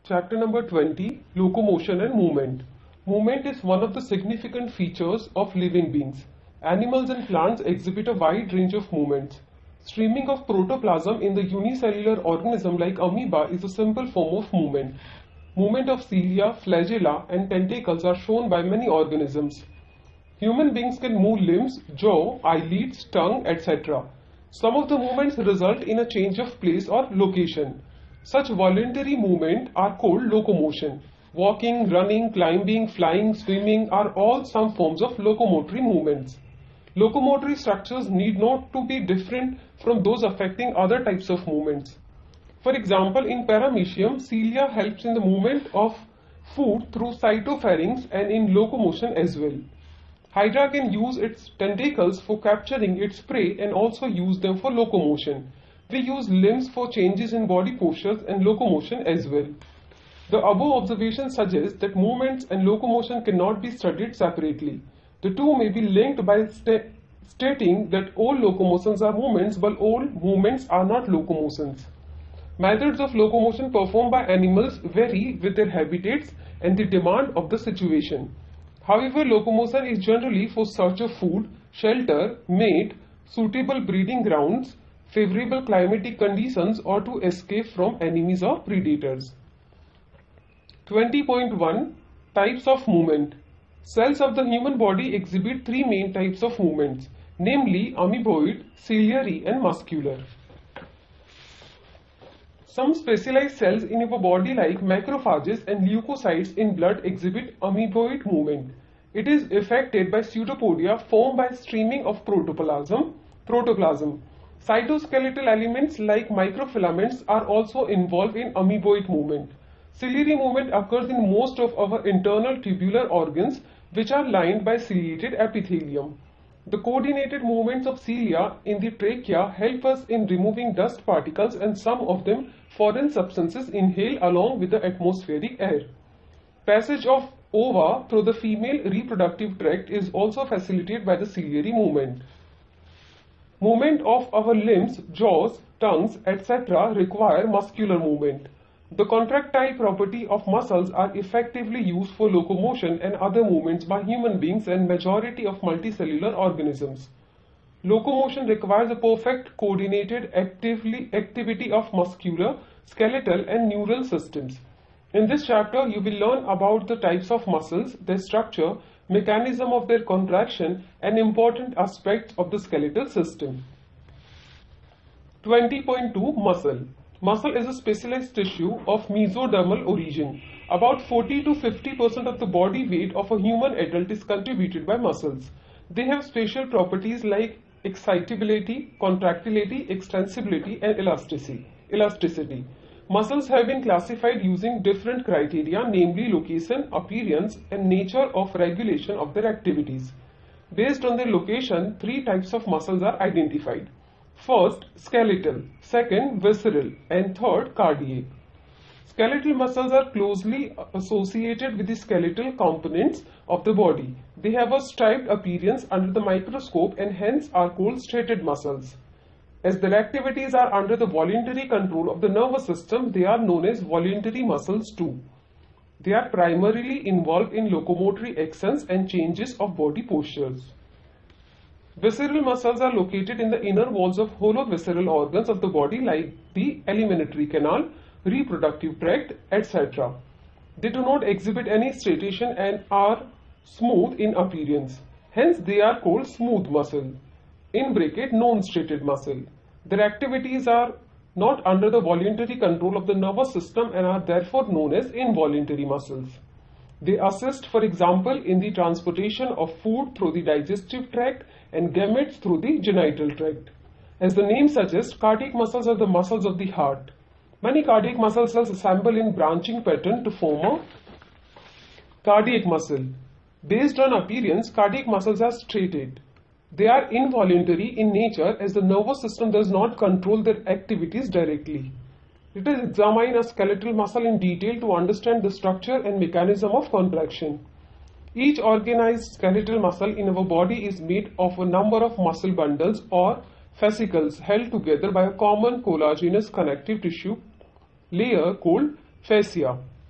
Chapter number 20, Locomotion and Movement. Movement is one of the significant features of living beings. Animals and plants exhibit a wide range of movements. Streaming of protoplasm in the unicellular organism like amoeba is a simple form of movement. Movement of cilia, flagella, and tentacles are shown by many organisms. Human beings can move limbs, jaw, eyelids, tongue, etc. Some of the movements result in a change of place or location. Such voluntary movement are called locomotion. Walking, running, climbing, flying, swimming are all some forms of locomotory movements. Locomotory structures need not to be different from those affecting other types of movements. For example, in paramecium, cilia helps in the movement of food through cytopharynx and in locomotion as well. Hydra can use its tentacles for capturing its prey and also use them for locomotion. We use limbs for changes in body postures and locomotion as well. The above observation suggests that movements and locomotion cannot be studied separately. The two may be linked by stating that all locomotions are movements while all movements are not locomotions. Methods of locomotion performed by animals vary with their habitats and the demand of the situation. However, locomotion is generally for search of food, shelter, mate, suitable breeding grounds, favorable climatic conditions, or to escape from enemies or predators. 20.1 Types of movement. Cells of the human body exhibit three main types of movements, namely amoeboid, ciliary, and muscular. Some specialized cells in our body like macrophages and leukocytes in blood exhibit amoeboid movement. It is affected by pseudopodia formed by streaming of protoplasm. Cytoskeletal elements like microfilaments are also involved in amoeboid movement. Ciliary movement occurs in most of our internal tubular organs which are lined by ciliated epithelium. The coordinated movements of cilia in the trachea help us in removing dust particles and some of them foreign substances inhaled along with the atmospheric air. Passage of ova through the female reproductive tract is also facilitated by the ciliary movement. Movement of our limbs, jaws, tongues, etc. require muscular movement. The contractile property of muscles are effectively used for locomotion and other movements by human beings and majority of multicellular organisms. Locomotion requires a perfect coordinated activity of muscular, skeletal, and neural systems. In this chapter, you will learn about the types of muscles, their structure, mechanism of their contraction, and important aspects of the skeletal system. 20.2 Muscle. Muscle is a specialized tissue of mesodermal origin. About 40 to 50% of the body weight of a human adult is contributed by muscles. They have special properties like excitability, contractility, extensibility, and elasticity. Muscles have been classified using different criteria, namely location, appearance, and nature of regulation of their activities. Based on their location, three types of muscles are identified. First, skeletal, second, visceral, and third, cardiac. Skeletal muscles are closely associated with the skeletal components of the body. They have a striped appearance under the microscope and hence are called striated muscles. As their activities are under the voluntary control of the nervous system, they are known as voluntary muscles too. They are primarily involved in locomotory actions and changes of body postures. Visceral muscles are located in the inner walls of hollow visceral organs of the body like the alimentary canal, reproductive tract, etc. They do not exhibit any striation and are smooth in appearance. Hence, they are called smooth muscle. In bracket, non-striated muscle. Their activities are not under the voluntary control of the nervous system and are therefore known as involuntary muscles. They assist, for example, in the transportation of food through the digestive tract and gametes through the genital tract. As the name suggests, cardiac muscles are the muscles of the heart. Many cardiac muscle cells assemble in branching pattern to form a cardiac muscle. Based on appearance, cardiac muscles are striated. They are involuntary in nature as the nervous system does not control their activities directly. Let us examine a skeletal muscle in detail to understand the structure and mechanism of contraction. Each organized skeletal muscle in our body is made of a number of muscle bundles or fascicles held together by a common collagenous connective tissue layer called fascia.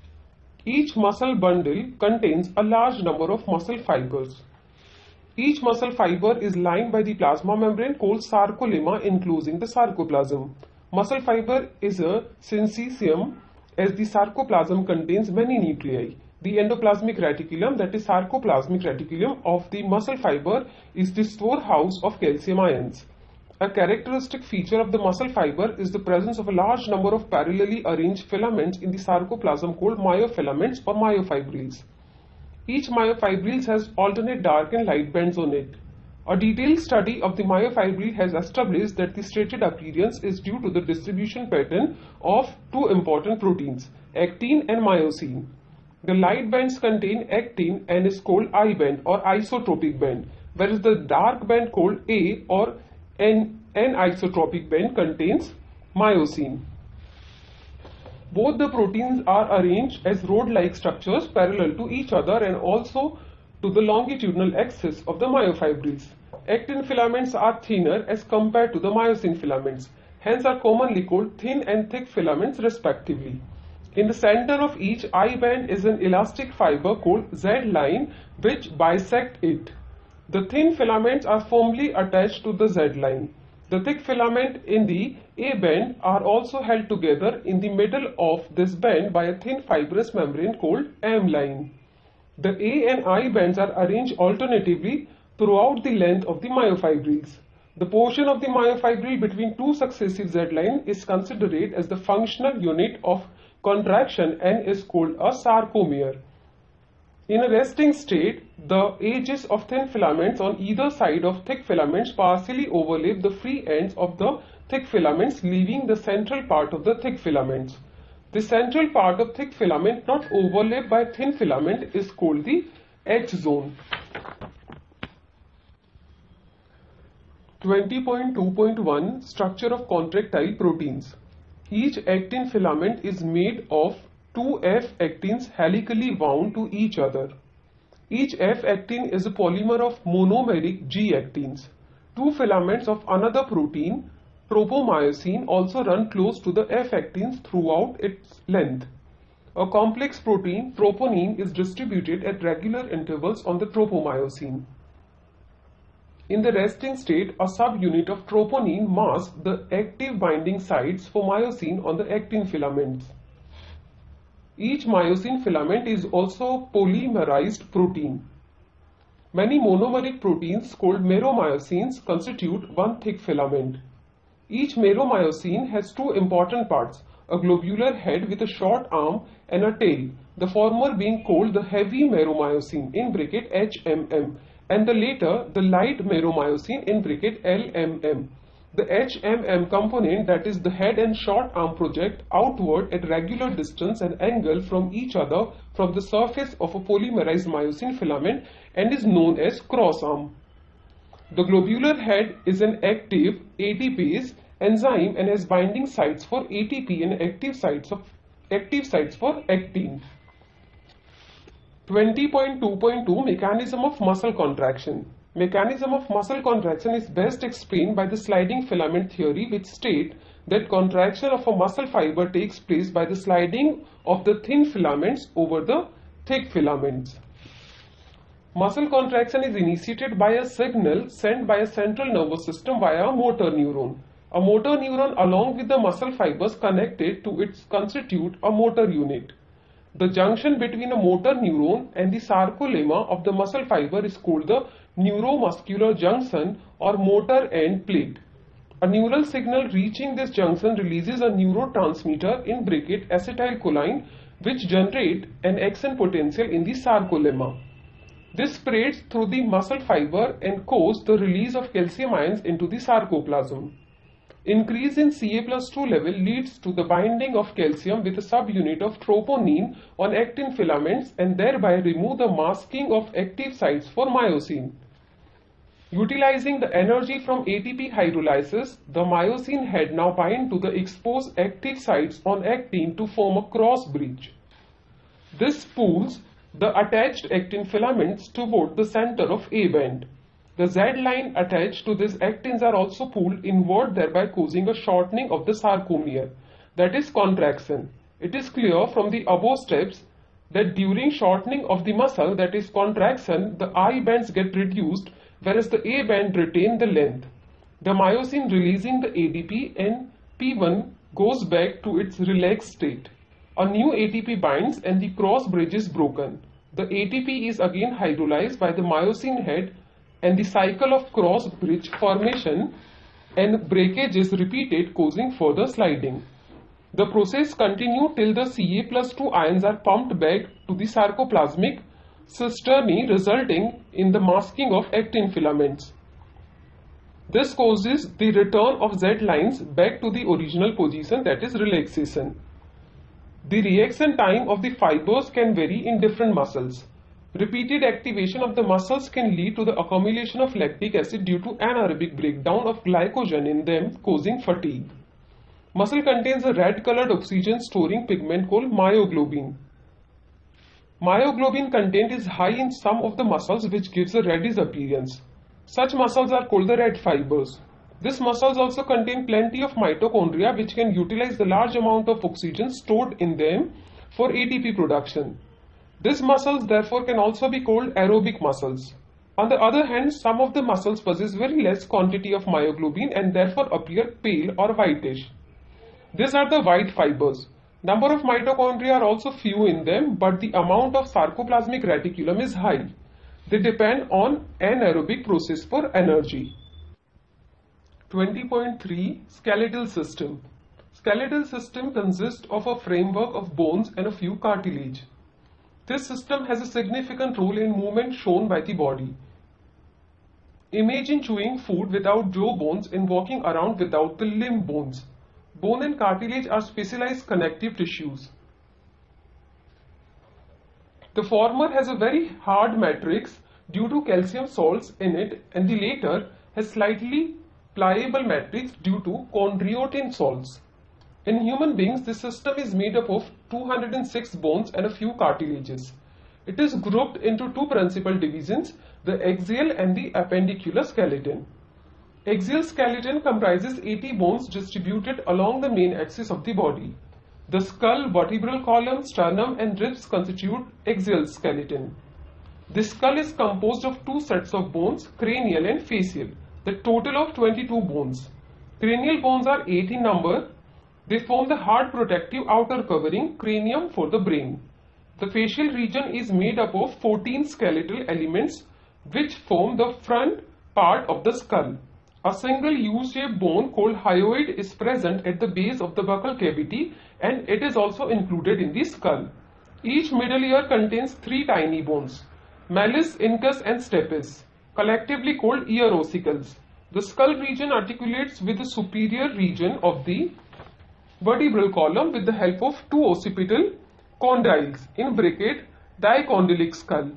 Each muscle bundle contains a large number of muscle fibers. Each muscle fiber is lined by the plasma membrane called sarcolemma enclosing the sarcoplasm. Muscle fiber is a syncytium as the sarcoplasm contains many nuclei. The endoplasmic reticulum, that is sarcoplasmic reticulum of the muscle fiber, is the storehouse of calcium ions. A characteristic feature of the muscle fiber is the presence of a large number of parallelly arranged filaments in the sarcoplasm called myofilaments or myofibrils. Each myofibril has alternate dark and light bands on it. A detailed study of the myofibril has established that the striated appearance is due to the distribution pattern of two important proteins, actin and myosin. The light bands contain actin and is called I band or isotropic band, whereas the dark band called A or anisotropic band contains myosin. Both the proteins are arranged as rod-like structures parallel to each other and also to the longitudinal axis of the myofibrils. Actin filaments are thinner as compared to the myosin filaments, hence are commonly called thin and thick filaments respectively. In the center of each I band is an elastic fiber called Z-line which bisect it. The thin filaments are firmly attached to the Z-line. The thick filament in the A band are also held together in the middle of this band by a thin fibrous membrane called M-line. The A and I bands are arranged alternatively throughout the length of the myofibrils. The portion of the myofibril between two successive Z-lines is considered as the functional unit of contraction and is called a sarcomere. In a resting state, the edges of thin filaments on either side of thick filaments partially overlap the free ends of the thick filaments, leaving the central part of the thick filaments. The central part of thick filament not overlapped by thin filament is called the H zone. 20.2.1 Structure of contractile proteins. Each actin filament is made of two F-actins helically wound to each other. Each F-actin is a polymer of monomeric G-actins. Two filaments of another protein, tropomyosin, also run close to the F-actins throughout its length. A complex protein, troponin, is distributed at regular intervals on the tropomyosin. In the resting state, a subunit of troponin masks the active binding sites for myosin on the actin filaments. Each myosin filament is also polymerized protein. Many monomeric proteins called meromyosins constitute one thick filament. Each meromyosin has two important parts, a globular head with a short arm and a tail, the former being called the heavy meromyosin in bracket HMM and the later the light meromyosin in bracket LMM. The HMM component, that is the head and short arm, project outward at regular distance and angle from each other from the surface of a polymerized myosin filament and is known as cross arm. The globular head is an active ATPase enzyme and has binding sites for ATP and active sites for actin. 20.2.2 Mechanism of muscle contraction. Mechanism of muscle contraction is best explained by the sliding filament theory, which states that contraction of a muscle fiber takes place by the sliding of the thin filaments over the thick filaments. Muscle contraction is initiated by a signal sent by a central nervous system via a motor neuron. A motor neuron along with the muscle fibers connected to it constitute a motor unit. The junction between a motor neuron and the sarcolemma of the muscle fiber is called the neuromuscular junction or motor end plate. A neural signal reaching this junction releases a neurotransmitter in bracket acetylcholine which generate an action potential in the sarcolemma. This spreads through the muscle fiber and causes the release of calcium ions into the sarcoplasm. Increase in Ca+2 level leads to the binding of calcium with a subunit of troponin on actin filaments and thereby remove the masking of active sites for myosin. Utilizing the energy from ATP hydrolysis, the myosin head now bind to the exposed active sites on actin to form a cross bridge. This pulls the attached actin filaments toward the center of A band. The Z-line attached to these actins are also pulled inward, thereby causing a shortening of the sarcomere, that is contraction. It is clear from the above steps that during shortening of the muscle, that is contraction, the I bands get reduced whereas the A band retain the length. The myosin releasing the ADP and P1 goes back to its relaxed state. A new ATP binds and the cross bridge is broken. The ATP is again hydrolyzed by the myosin head and the cycle of cross bridge formation and breakage is repeated, causing further sliding. The process continues till the Ca+2 ions are pumped back to the sarcoplasmic cisternae, resulting in the masking of actin filaments. This causes the return of Z lines back to the original position, that is relaxation. The reaction time of the fibers can vary in different muscles. Repeated activation of the muscles can lead to the accumulation of lactic acid due to anaerobic breakdown of glycogen in them, causing fatigue. Muscle contains a red-colored oxygen-storing pigment called myoglobin. Myoglobin content is high in some of the muscles, which gives a reddish appearance. Such muscles are called the red fibers. These muscles also contain plenty of mitochondria, which can utilize the large amount of oxygen stored in them for ATP production. These muscles therefore can also be called aerobic muscles. On the other hand, some of the muscles possess very less quantity of myoglobin and therefore appear pale or whitish. These are the white fibers. Number of mitochondria are also few in them, but the amount of sarcoplasmic reticulum is high. They depend on anaerobic process for energy. 20.3 Skeletal system. Skeletal system consists of a framework of bones and a few cartilage. This system has a significant role in movement shown by the body. Imagine chewing food without jaw bones and walking around without the limb bones. Bone and cartilage are specialized connective tissues. The former has a very hard matrix due to calcium salts in it, and the latter has slightly pliable matrix due to chondroitin salts. In human beings, this system is made up of 206 bones and a few cartilages. It is grouped into two principal divisions, the axial and the appendicular skeleton. Axial skeleton comprises 80 bones distributed along the main axis of the body. The skull, vertebral column, sternum and ribs constitute axial skeleton. The skull is composed of two sets of bones, cranial and facial, the total of 22 bones. Cranial bones are 8 in number. They form the hard protective outer covering, cranium for the brain. The facial region is made up of 14 skeletal elements which form the front part of the skull. A single U-shaped bone called hyoid is present at the base of the buccal cavity and it is also included in the skull. Each middle ear contains 3 tiny bones, malleus, incus and stapes, collectively called ear ossicles. The skull region articulates with the superior region of the vertebral column with the help of two occipital condyles, in bracket dicondylic skull.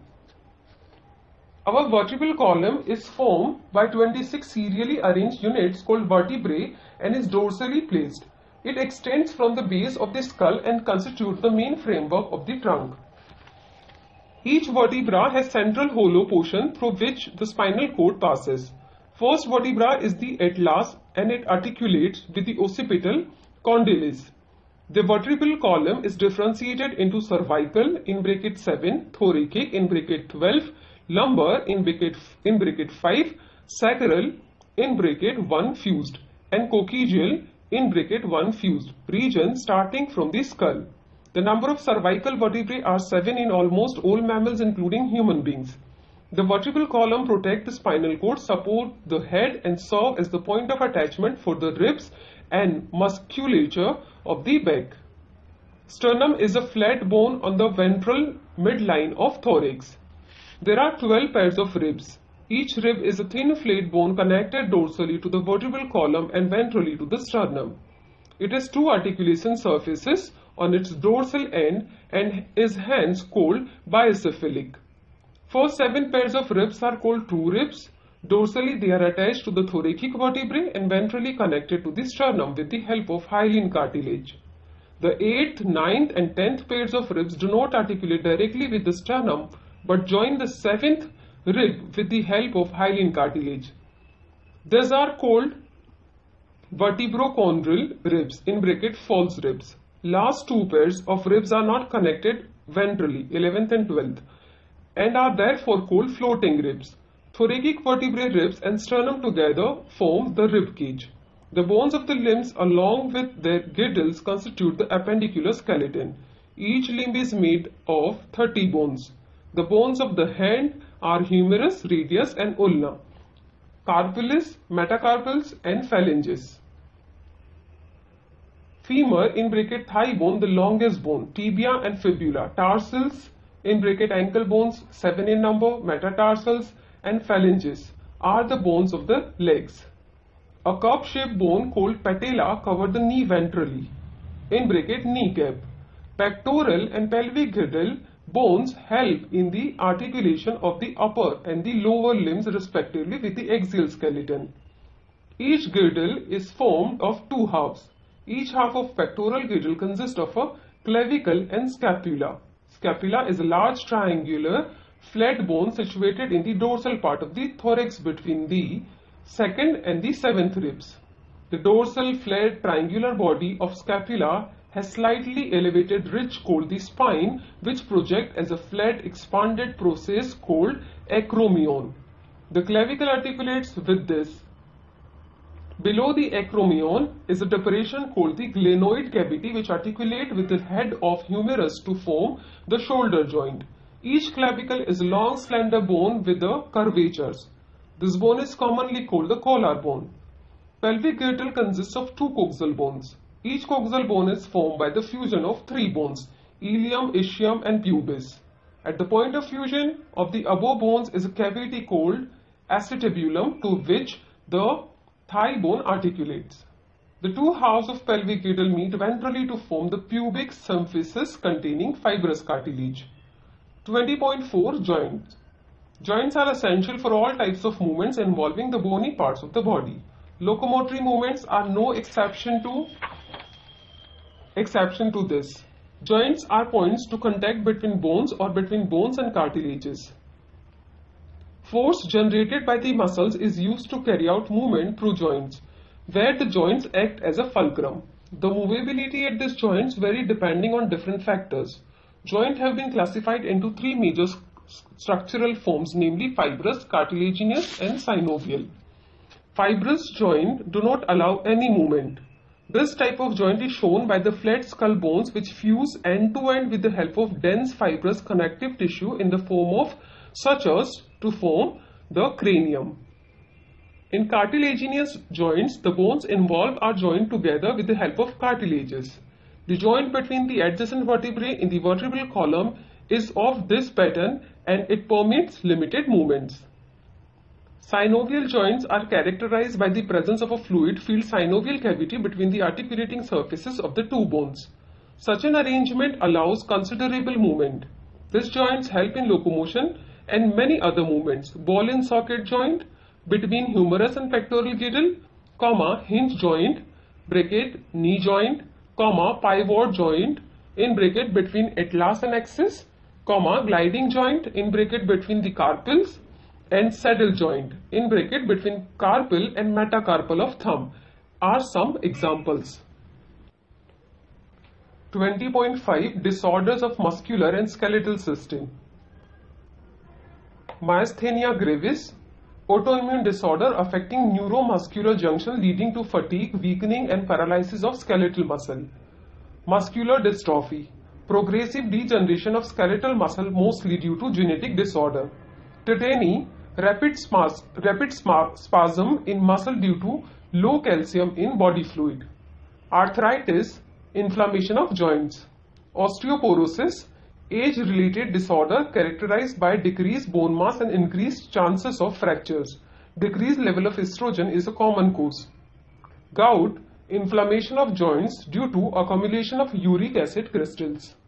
Our vertebral column is formed by 26 serially arranged units called vertebrae and is dorsally placed. It extends from the base of the skull and constitutes the main framework of the trunk. Each vertebra has central hollow portion through which the spinal cord passes. First vertebra is the atlas and it articulates with the occipital condyles. The vertebral column is differentiated into cervical in bracket 7, thoracic in bracket 12, lumbar in bracket 5, sacral in bracket 1 fused and coccygeal in bracket 1 fused region starting from the skull. The number of cervical vertebrae are 7 in almost all mammals including human beings. The vertebral column protects the spinal cord, support the head and serve as the point of attachment for the ribs and musculature of the back. Sternum is a flat bone on the ventral midline of thorax. There are 12 pairs of ribs. Each rib is a thin flat bone connected dorsally to the vertebral column and ventrally to the sternum. It has two articulation surfaces on its dorsal end and is hence called bicephalic. First 7 pairs of ribs are called true ribs. Dorsally they are attached to the thoracic vertebrae and ventrally connected to the sternum with the help of hyaline cartilage. The 8th, 9th and 10th pairs of ribs do not articulate directly with the sternum but join the 7th rib with the help of hyaline cartilage. These are called vertebrochondral ribs in bracket false ribs. Last 2 pairs of ribs are not connected ventrally, 11th and 12th, and are therefore called floating ribs. Thoracic vertebrae ribs and sternum together form the rib cage. The bones of the limbs along with their girdles constitute the appendicular skeleton. Each limb is made of 30 bones. The bones of the hand are humerus, radius and ulna, carpalis, metacarpals and phalanges. Femur in bracket thigh bone, the longest bone, tibia and fibula, tarsals in bracket ankle bones, 7 in number, metatarsals and phalanges are the bones of the legs. A cup-shaped bone called patella cover the knee ventrally, in bracket kneecap. Pectoral and pelvic girdle bones help in the articulation of the upper and the lower limbs respectively with the axial skeleton. Each girdle is formed of two halves. Each half of pectoral girdle consists of a clavicle and scapula. Scapula is a large triangular flat bone situated in the dorsal part of the thorax between the second and the seventh ribs. The dorsal flat triangular body of scapula has slightly elevated ridge called the spine, which project as a flat expanded process called acromion. The clavicle articulates with this. Below the acromion is a depression called the glenoid cavity, which articulate with the head of humerus to form the shoulder joint. Each clavicle is a long slender bone with the curvatures. This bone is commonly called the collar bone. Pelvic girdle consists of two coxal bones. Each coxal bone is formed by the fusion of three bones, ilium, ischium and pubis. At the point of fusion of the above bones is a cavity called acetabulum, to which the thigh bone articulates. The two halves of pelvic girdle meet ventrally to form the pubic symphysis containing fibrous cartilage. 20.4 Joints. Joints are essential for all types of movements involving the bony parts of the body. Locomotory movements are no exception to this. Joints are points to contact between bones or between bones and cartilages. Force generated by the muscles is used to carry out movement through joints, where the joints act as a fulcrum. The movability at these joints vary depending on different factors. Joints have been classified into three major structural forms, namely fibrous, cartilaginous and synovial. Fibrous joints do not allow any movement. This type of joint is shown by the flat skull bones, which fuse end to end with the help of dense fibrous connective tissue in the form of sutures to form the cranium. In cartilaginous joints, the bones involved are joined together with the help of cartilages. The joint between the adjacent vertebrae in the vertebral column is of this pattern and it permits limited movements. Synovial joints are characterized by the presence of a fluid-filled synovial cavity between the articulating surfaces of the two bones. Such an arrangement allows considerable movement. These joints help in locomotion and many other movements. Ball and socket joint between humerus and pectoral girdle, hinge joint, bracket knee joint, pivot joint in bracket between atlas and axis, gliding joint in bracket between the carpals, and saddle joint in bracket between carpal and metacarpal of thumb are some examples. 20.5 Disorders of muscular and skeletal system. Myasthenia gravis, autoimmune disorder affecting neuromuscular junction leading to fatigue, weakening and paralysis of skeletal muscle. Muscular dystrophy, progressive degeneration of skeletal muscle mostly due to genetic disorder. Tetany, rapid spasm in muscle due to low calcium in body fluid. Arthritis, inflammation of joints. Osteoporosis, age-related disorder characterized by decreased bone mass and increased chances of fractures. Decreased level of estrogen is a common cause. Gout, inflammation of joints due to accumulation of uric acid crystals.